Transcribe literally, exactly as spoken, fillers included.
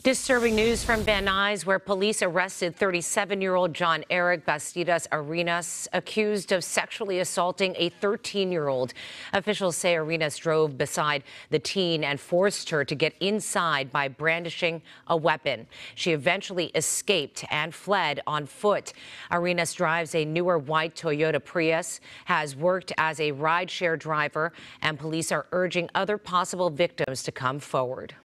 Disturbing news from Van Nuys, where police arrested thirty-seven-year-old John Eric Bastidas Arenas, accused of sexually assaulting a thirteen-year-old. Officials say Arenas drove beside the teen and forced her to get inside by brandishing a weapon. She eventually escaped and fled on foot. Arenas drives a newer white Toyota Prius, has worked as a rideshare driver, and police are urging other possible victims to come forward.